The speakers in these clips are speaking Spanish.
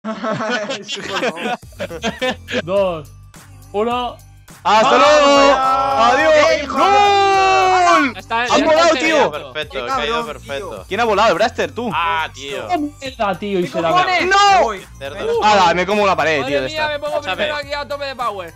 Sí, por favor. 2, 1. ¡Hasta luego! ¡Adiós! ¡Gol! ¡Han volado, tío! Perfecto, he Qué caído cabrón, perfecto. ¿Quién ha volado? ¿El Braster, tú? Ah, tío. ¡Qué mierda, tío! Y ¿Qué se la cojones? ¡No! Voy. Cerdo. ¡Hala! Me como una pared, tío, Madre de mía, esta. me pongo Escúchame. primero aquí a tope de power.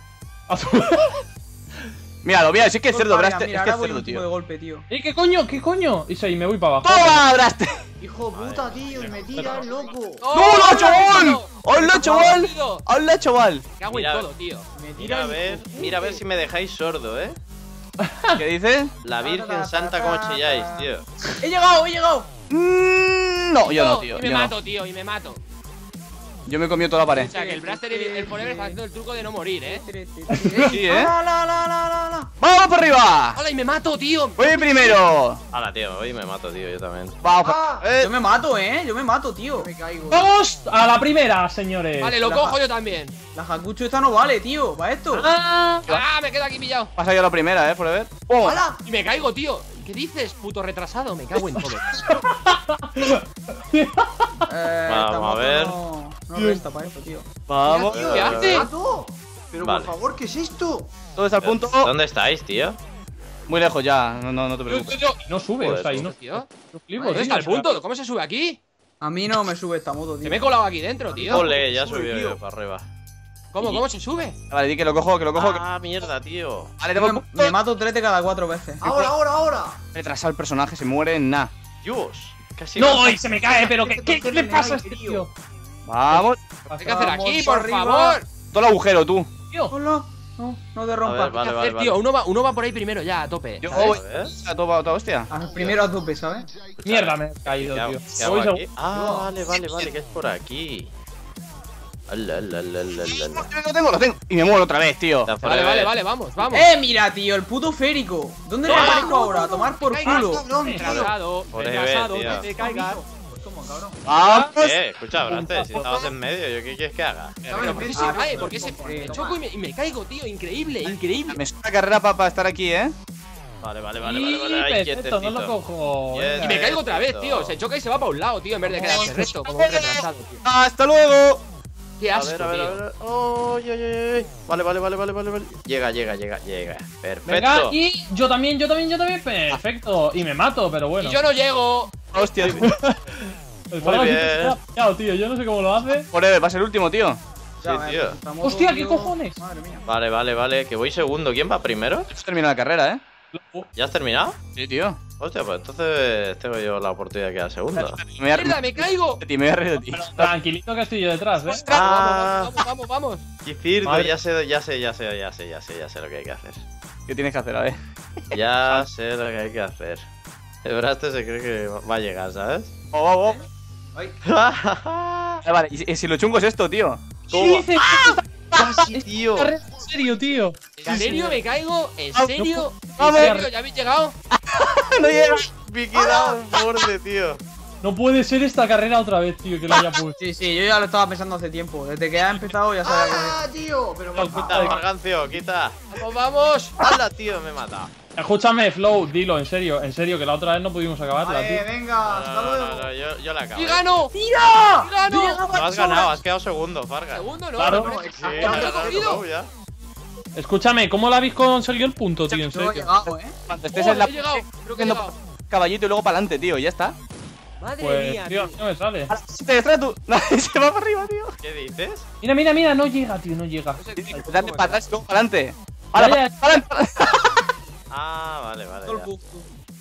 Míralo, mira, sí que es cerdo, Vaya, Braster. mira, Es que es ahora voy cerdo, un tipo de tío. golpe, tío. ¿Qué coño? ¿Qué coño? Y me voy para abajo. ¡Toma, Braster! Hijo puta, tío, y me tira el loco. ¡No, lo ha hecho gol! ¡Hola, chaval! Tío, ¡Hola, chaval! me cago en Mira. todo, tío. Me Mira tira mira a ver si me dejáis sordo, ¿Qué dices? La Virgen Santa, cómo chilláis, tío. ¡He llegado, he llegado! No, yo no, tío. Y me Yo no. mato, tío, y me mato. Yo me he comido toda la O pared. sea que el Blaster y el Forever está haciendo el truco de no morir, Sí, ¿eh? La. ¡Vamos para arriba! ¡Hala, y me mato, tío! ¡Voy primero! Hala, tío, hoy me mato, tío, yo también. Vamos Ah, para... yo me mato, yo me mato, tío. Me caigo. ¡Vamos a la primera, señores! Vale, lo cojo yo también. La Hakucho esta no vale, tío, para esto. ¡Ah! ¡Ah, me quedo aquí pillado! Pasa yo a la primera, Forever. ¡Pum! ¡Hala! Y me caigo, tío. ¿Qué dices, puto retrasado? Me cago en todo. Vamos a ver. No resta para esto, tío. Vamos. Mira, tío, ¿Qué hace? mato. Pero Vale. por favor, ¿qué es esto? Todo está al punto. ¿Dónde estáis, tío? Muy lejos ya. No te preocupes. No sube, o sea, y no. Tío, No flipo, ¿dónde está el tío, o sea, punto? ¿Cómo se sube aquí? A mí no me sube esta moto, tío. Que me he colado aquí dentro, tío. Ole, ya Sube, subió tío. yo para arriba. ¿Cómo se sube? Vale, di que lo cojo, que lo cojo. Ah, mierda, tío. Vale, Yo tengo me mato 3 de cada 4 veces. Ahora. retrasado el personaje, se muere en nada. Dios, casi. No, y se me cae, pero ¿qué le pasa a este tío? Vamos. ¿Qué hay que hacer aquí, Vamos por arriba. favor? Todo el agujero, tú. Tío, Hola. No te A rompas. ver, vale, ¿Qué vale, hacer, tío? vale. Uno va por ahí primero ya, a tope. Yo ¿sabes? voy A ver. a toda hostia. Primero a tope, ¿sabes? mierda, me he caído, tío. ¿Qué hago Voy aquí? segundo. Ah, vale, que es por aquí. Ala. Lo tengo. Y me muero otra vez, tío. Está Vale, Forever. vale, vamos. Mira, tío, el puto férico. ¿Dónde le aparezco ahora? A tomar por culo. Retrasado, Forever, retrasado, tío. no te caigas. Pues toma, cabrón. Vamos. Escucha, Braster, si estabas en medio, ¿yo qué quieres que haga? Pero ¿por qué se cae? ¿Por qué se me choco y me caigo, tío? Increíble. Me suena la carrera para estar aquí, Vale. Y Ay, perfecto, no lo quietecito. cojo. Yes. Y me caigo otra vez, tío. Se choca y se va para un lado, tío, en vez de quedarse recto, como un retrasado, tío. ¡Hasta luego! Qué A asco, ver, a ver, a tío. ver. Ay. Vale. Llega. Venga, Perfecto. y yo también. Perfecto. Y me mato, pero bueno. Y yo no llego. Hostia, El Muy Faraón bien. siempre se ha pillado, tío. Yo no sé cómo lo hace. Forever, va a ser el último, tío. Sí, tío. Hostia, ¿qué cojones? Madre mía. Vale, que voy segundo. ¿Quién va primero? Hemos terminado la carrera, ¿Ya has terminado? Sí, tío. Hostia, pues entonces tengo yo la oportunidad de quedar segundo. Me ¡Mierda, me caigo! me voy a reír de ti. Pero tranquilito que estoy yo detrás, Ah. Vamos. Quizirdo, Madre. ya sé lo que hay que hacer. ¿Qué tienes que hacer? A ver. Ya sé lo que hay que hacer. El Braster se cree que va a llegar, ¿sabes? Oh. Ay. Vale, y si lo chungo es esto, tío. ¿Qué dices? Casi, tío. ¿En serio, tío? ¿En serio me caigo? ¿En Vamos, serio? ¿En vamos. serio? ¿Ya habéis llegado? No llega. Me he quedado en borde, tío. No puede ser esta carrera otra vez, tío, que lo haya puesto. Sí, yo ya lo estaba pensando hace tiempo. Desde que ha empezado ya sabía que... tío! Pero Quita, Margancio, quita. ¡Vamos! ¡Hala, tío! Me he matado. Escúchame, Flow, dilo, en serio, que la otra vez no pudimos acabarla, tío. venga, hasta luego. No, yo la acabo. ¡Y gano! ¡Tira! ¡Y gano! No has ganado, has quedado segundo, Fargas. Segundo, ¿no? Claro. Me parece- Sí, ¿Ya me has has ganado cogido? ya. Escúchame, ¿cómo la habéis conseguido el punto, tío? En No he serio. llegado, Cuando estés Oh, en la he llegado, creo que he cogiendo llegado. caballito y luego para adelante, tío, ya está. Madre Pues, mía, tío, tío. no me sale. Te detrás tú. Se va para arriba, tío. ¿Qué dices? Mira, no llega, tío, no llega. No sé qué- Date para atrás y luego para adelante. Vaya, Para adelante. Ah, vale. Todo el Ya. bug.